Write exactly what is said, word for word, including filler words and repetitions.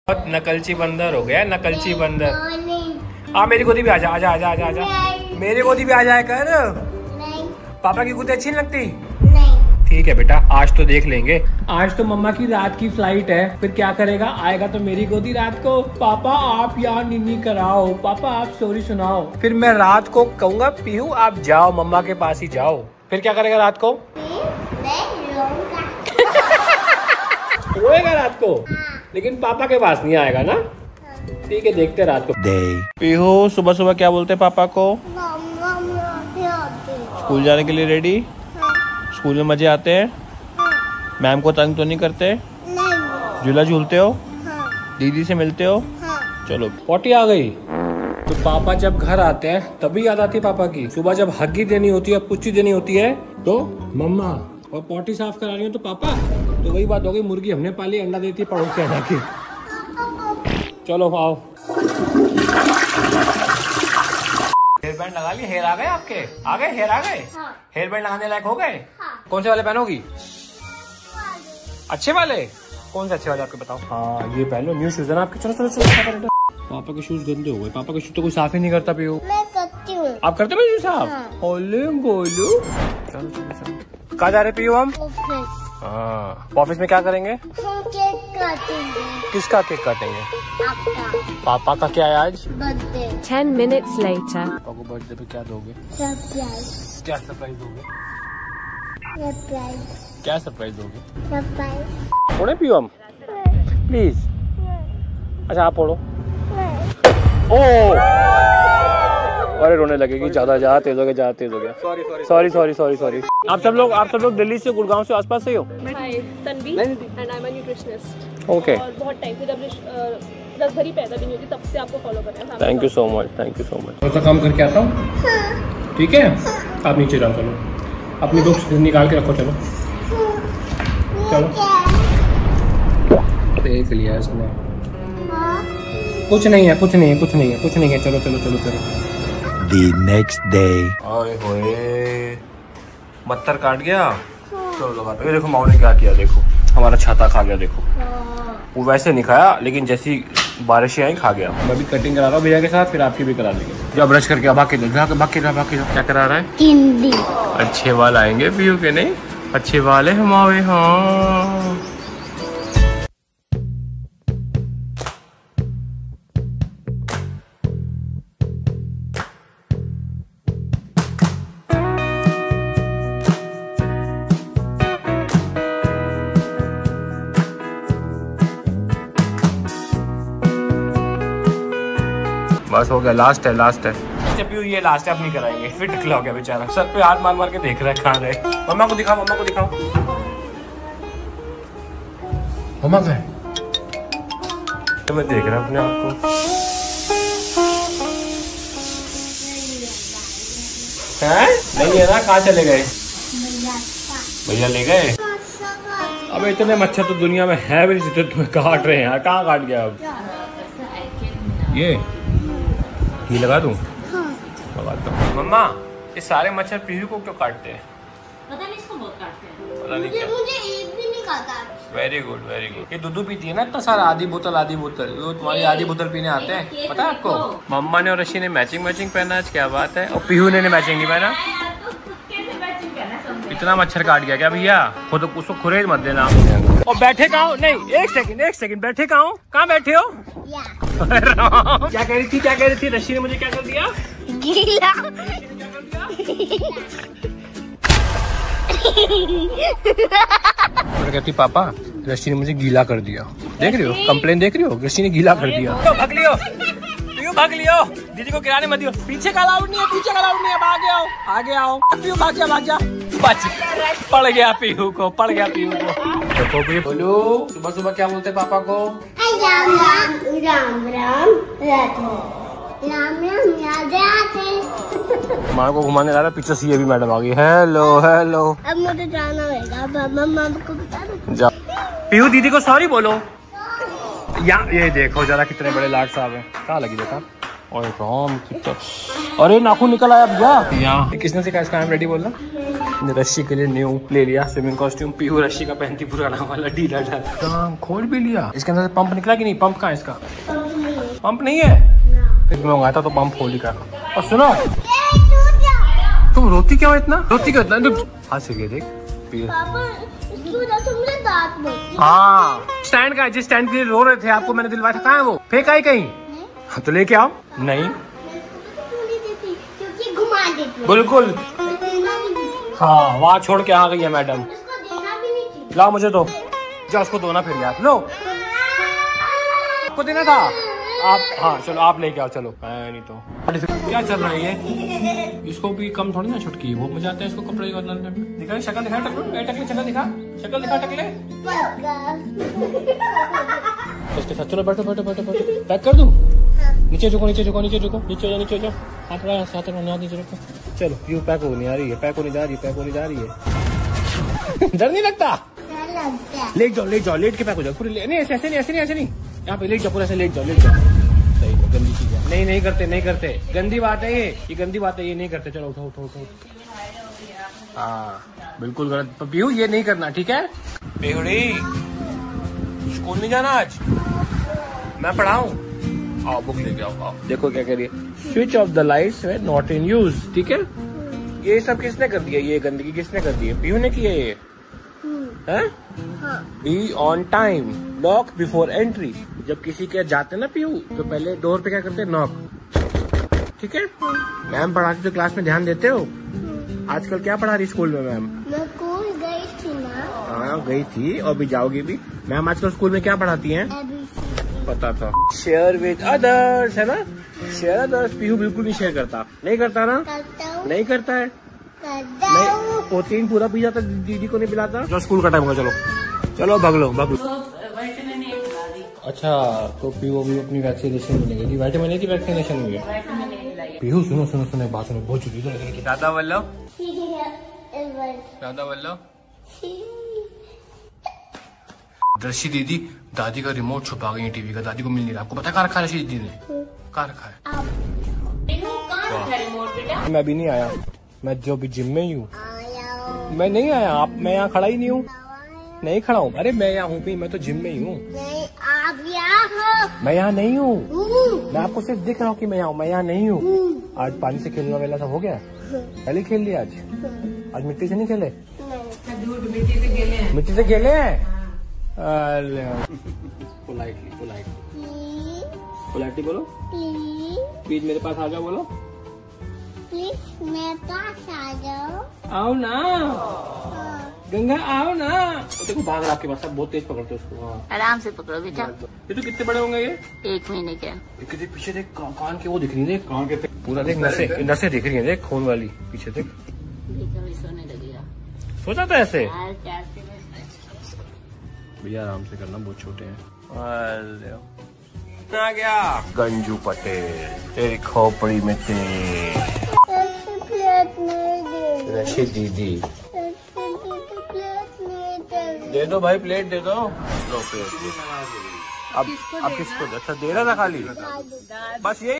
बहुत नकलची बंदर हो गया, नकलची बंदर। आ मेरी गोदी भी आजा, आजा आजा आजा आजा, मेरी गोदी भी आ जाए कर। नहीं। पापा की गोदी अच्छी नहीं लगती? नहीं। ठीक है बेटा, आज तो देख लेंगे। आज तो मम्मा की रात की फ्लाइट है, फिर क्या करेगा, आएगा तो मेरी गोदी रात को। पापा आप यहाँ निन्नी कराओ, पापा आप स्टोरी सुनाओ। फिर मैं रात को कहूँगा पीहू आप जाओ मम्मा के पास ही जाओ। फिर क्या करेगा रात को? रोएगा रात को, लेकिन पापा के पास नहीं आएगा ना। ठीक है, देखते रात को। पीहू सुबह सुबह क्या बोलते पापा को? स्कूल जाने के लिए रेडी? स्कूल में मजे आते हैं? मैम को तंग तो नहीं करते? झूला झूलते हो? दीदी से मिलते हो? चलो पोटी आ गई। तो पापा जब घर आते हैं तभी याद आती है पापा की। सुबह जब हग्गी देनी होती है, पुच्ची देनी होती है तो मम्मा, और पोटी साफ करा रही हो तो पापा। तो वही बात हो गई, मुर्गी हमने पाली, अंडा देती है पड़ोस के अंडा की। चलो आओ। हेयर बैंड लगा लिए? हेयर आ गए आपके? आ गए हेयर आ गए? हाँ। हेयर बैंड लगाने लायक हो गए? हाँ। कौन से वाले पहनोगी? अच्छे वाले? कौन से अच्छे वाले आपके बताओ? हाँ ये पहन लो, न्यू शूज है ना आपके। चलो चलो चलो। पापा के शूज गंदे हो गए। पापा के शूज तो कोई साफ ही नहीं करता पीहू। मैं करती हूँ। आप करते हो शूज साफ? हाँ। ओले गोलू। चलो चलो चलो। कहाँ जा रहे पीहू हम? हाँ। ऑफिस में क्या करेंगे? केक काटेंगे। किसका केक काटेंगे? आपका। पापा का क्या है आज? बर्थडे। Ten minutes later. पापा को बर्थडे पे क्या दोगे? सरप्राइज। क्या सरप्राइज दोगे? सरप्राइज। क्या सरप्राइज दोगे? सरप्राइज। पढ़े पियो हम? प्लीज। अच्छा आप पढ़ो। ओ अरे रोने लगेगी, ज्यादा ज्यादा तेज हो गया, ज्यादा तेज हो गया। Sorry sorry sorry sorry sorry. आप सब लोग आप सब लोग दिल्ली से, गुड़गांव से, आसपास से हो? Hi Tanvi and I am a nutritionist. Okay. और बहुत टाइम से जब दस भरी पैदा भी नहीं होती तब से आपको फॉलो कर रहे हैं। Thank you so much, thank you so much. थोड़ा सा काम करके आता हूँ, ठीक है? आप नीचे जाओ, चलो अपनी बुक्स निकाल के रखो। चलो चलो देख लिया इसने। कुछ नहीं है, कुछ नहीं है, कुछ नहीं है, कुछ नहीं है। चलो चलो चलो चलो। The next day. ओए होए, मत्तर काट गया। चलो लगा दो। ये देखो माँ ने क्या किया, देखो हमारा छाता खा गया। देखो वो वैसे नहीं खाया, लेकिन जैसी बारिशें आई खा गया। मैं भी कटिंग करा रहा हूँ भैया के साथ, फिर आपकी भी करा देंगे। जब ब्रश करके भाग के भाग भाग के भाग के क्या करा रहा है? हिंदी। अच्छे बाल आएंगे पीयू के? नहीं अच्छे बाल है हमारे। हाँ बस हो गया, लास्ट है, लास्ट है। जब ये लास्ट है, अब नहीं कराएंगे। फिर टकला हो गया बेचारा, सर पे हाथ मार मार के देख रहा है कहाँ गए। मम्मा को दिखाओ, मम्मा को दिखाओ। मम्मा गए तो मैं देख रहा हूँ अपने आप को। है नहीं है ना? कहाँ चले गए भैया? ले गए। अब इतने मच्छर तो दुनिया में है भी नहीं, तुम्हें काट रहे हैं। कहाँ काट गया अब? ये ये लगा दूं? हाँ। लगाता हूँ। मम्मा ये सारे मच्छर पीहू को क्यों काटते हैं? पता नहीं, इसको बहुत काटते हैं। पता नहीं क्या। मुझे एक भी नहीं खाता। Very good very good. ये दूध पीती है ना इतना सारा, आधी बोतल आधी बोतल। वो तुम्हारी आधी बोतल पीने आते हैं, पता है आपको? मम्मा ने और रशी ने मैचिंग मैचिंग पहना आज, क्या बात है। और पीहू ने मैचिंग नहीं पहना। इतना मच्छर काट गया क्या भैया? खुद उसको खुरेद मत देना। और बैठे कहाँ हो? नहीं एक सेकंड एक सेकंड, बैठे कहाँ हो? कहाँ बैठे हो? क्या कह रही थी, क्या कह रही थी? रशी ने मुझे क्या कर दिया? गीला। मैं कहती पापा रशी ने मुझे गीला कर दिया। देख रही हो कंप्लेन, देख रही हो? रशी ने गीला कर दिया। तो भाग लियो, पीयू भाग लियो, दीदी को गिराने मत दियो। पीछे का अलाउड नहीं है, पीछे का अलाउड नहीं है। आगे आओ, आगे आओ पीयू, भाग जा भाग जा। बच पड़ गया पीहू को, पड़ गया पीहू को। बोलो सुबह सुबह क्या बोलते पापा को? राम राम राम राम राम राम याद आते। माँ को घुमाने ला रहा, पीछे से ये भी मैडम आ गई। Hello hello. अब मुझे जाना होगा, मम्मा को बता दो। जा पीहू, दीदी को सॉरी बोलो। या ये देखो जरा कितने बड़े लाड साहब हैं। कहाँ लगी बेटा? और राम कितना, अरे नाखून निकल आया भैया। यहाँ किसने सिखाया इसका? आई एम रेडी बोलना। रस्सी के लिए न्यू ले लिया स्विमिंग कॉस्ट्यूम। पीहू रस्सी का पहनती पुराना वाला ढीला ढाला। खोल भी लिया। इसके अंदर से पंप निकला कि नहीं? पंप कहाँ है इसका? पंप नहीं है। फिर मैं मंगाया था तो पंप खोल ही कर। और सुनो, तुम रोती क्या हो इतना? रोती क्यों इतना? हाथ से देख पापा, इसकी वजह से मेरे दांत बचे। हाँ, स्टैंड का है, जिस स्टैंड के लिए रो रहे थे आपको मैंने दिलवाया था, कहाँ है वो? फेंका ही कहीं? हाँ तो लेके आओ। नहीं देती क्योंकि घुमा देती। बिल्कुल। देना भी नहीं। हाँ, वहाँ छोड़ के आ गई है मैडम। इसको देना भी नहीं चाहिए। लाओ मुझे दो। जाओ उसको दो ना फिर यार। लो, आपको देना था आप। हाँ चलो आप लेके आओ। चलो नहीं तो क्या चल रहा है ये? इसको भी कम थोड़ी ना छुटकी, वो मजाते हैं इसको कपड़े बदलने में। दिखा शक्ल दिखा, टकले टकले शक्ल दिखा, शक्ल दिखा टकले। इसके साथ चलो बैठो बैठो बैठो बैठो। पैक कर दूं? नीचे झुको नीचे झुको नीचे झुको नीचे जाओ नीचे जाओ। हाथ लगा हाथ लगा नीचे रखो। चलो यूँ पैक होने आ रही है, पैक होने जा रही है, पैक होने जा रही है। डर नहीं लगता? लेट जाओ लेट जाओ, लेट के पैक हो जाओ पूरे। नहीं ऐसे ऐसे नहीं ऐसे नहीं ऐसे नहीं, यहाँ पे लेट जाओ पूरा, ऐसे लेट जाओ लेट जाओ। सही है, गंदी चीज है। नहीं नहीं करते नहीं करते, गंदी बात है ये, ये गंदी बात है, ये नहीं करते। चलो उठो उठो उठो। हाँ बिल्कुल गलत पीहू, ये नहीं करना ठीक है? पीहुड़ी स्कूल नहीं जाना आज? मैं पढ़ाऊं? आओ बुक लेके आओ। आओ देखो क्या कह रही है। Switch off the lights way not in use. ठीक है, ये सब किसने कर दिया? ये गंदगी किसने कर दी है? पीहू ने की है ये। Be on time, knock before entry. जब किसी के जाते ना पीहू तो पहले डोर पे क्या करते हैं? नॉक। ठीक है, मैम पढ़ाती तो क्लास में ध्यान देते हो? आजकल क्या पढ़ा रही स्कूल में मैम? मैं स्कूल गई थी ना। हाँ गई थी और भी जाओगी भी। मैम आजकल स्कूल में क्या पढ़ाती हैं? एबीसी। पता था। शेयर विद अदर्स है ना? Share others. पीहू बिल्कुल नहीं शेयर करता। नहीं करता ना? करता हूँ। नहीं करता है। करता नहीं, हूँ। प्रोटीन पूरा पी जाता, दीदी को नहीं पिलाता। जो स्कूल का टाइम होगा, चलो चलो भाग लो भाग लो। विटामिन ए खिला दी। अच्छा तो पीहू भी अपनी वैक्सीनेशन मिलेगी। विटामिन ए की वैक्सीनेशन हुई है। विटामिन ए खिलाई। पीहू सुनो सुनो सुनो बात सुनो, बहुत जरूरी है। दादा वल्लभ, एवर। दादा वल्लभ। दर्शी दीदी दादी का रिमोट छुपा गई है टीवी का, दादी को मिल नहीं रहा। आपको पता कहाँ रखा है दीदी ने? कहाँ रखा है? कहाँ रखा रिमोट बेटा? मैं अभी नहीं आया, मैं जो भी जिम में ही हूँ। आया। मैं नहीं आया, आप मैं यहाँ खड़ा ही नहीं हूँ। नहीं खड़ा हूँ, अरे मैं यहाँ हूँ भी, मैं तो जिम में ही हूँ। नहीं आप यहाँ हो। मैं यहाँ नहीं हूँ, हूँ। मैं आपको सिर्फ दिख रहा हूँ कि मैं यहाँ हूँ, मैं यहाँ नहीं हूँ। आज पानी से खेलने वाला सब हो गया? पहले खेल लिया आज? आज मिट्टी से नहीं खेले? मिट्टी से गेले हैं। मिट्टी से खेले हैं? अरे पोलाइटली पोलाइटली पोलाइटली बोलो। प्लीज मेरे पास आ जाओ बोलो। प्लीज मेरे पास आ जाओ। आओ ना गंगा, आओ ना। देखो भाग रहा आपके पास, सब बहुत तेज पकड़ते हो उसको। हाँ आराम से पकड़ो बेटा। ये तो कितने बड़े होंगे ये? एक महीने के। एक देख पीछे देख, का, कान के वो दिख रही है, देख कान के पूरा देख, नसें नसें दिख रही है, देख खून वाली। पीछे देख, कभी सोने लगेगा। सो जाता है ऐसे? यार क्या से भैया आराम से करना, बहुत छोटे हैं। आ गया गंजू पटेल, तेरी खोपड़ी में तेल। ऐसे प्लेट नहीं दे। रशीद दीदी ऐसे दीदी प्लेट नहीं दे। दे दो भाई, प्लेट दे दो। लो प्लेट। अब अब किसको? अच्छा दे रहा था खाली, बस यही।